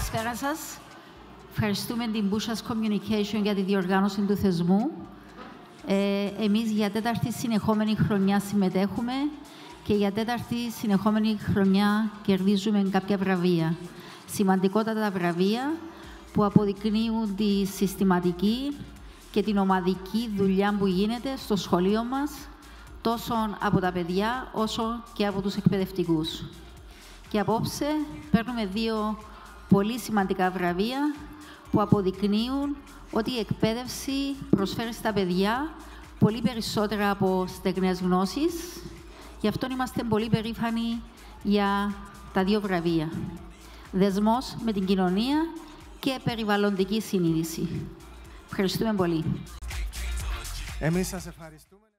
Καλησπέρα σας. Ευχαριστούμε την Bushas Communication για τη διοργάνωση του θεσμού. Εμείς για τέταρτη συνεχόμενη χρονιά συμμετέχουμε και για τέταρτη συνεχόμενη χρονιά κερδίζουμε κάποια βραβεία. Σημαντικότατα βραβεία που αποδεικνύουν τη συστηματική και την ομαδική δουλειά που γίνεται στο σχολείο μας, τόσο από τα παιδιά όσο και από τους εκπαιδευτικούς. Και απόψε παίρνουμε δύο πολύ σημαντικά βραβεία που αποδεικνύουν ότι η εκπαίδευση προσφέρει στα παιδιά πολύ περισσότερα από στεγνές γνώσεις. Γι' αυτό είμαστε πολύ περήφανοι για τα δύο βραβεία. Δεσμός με την κοινωνία και περιβαλλοντική συνείδηση. Ευχαριστούμε πολύ. Εμείς σας ευχαριστούμε.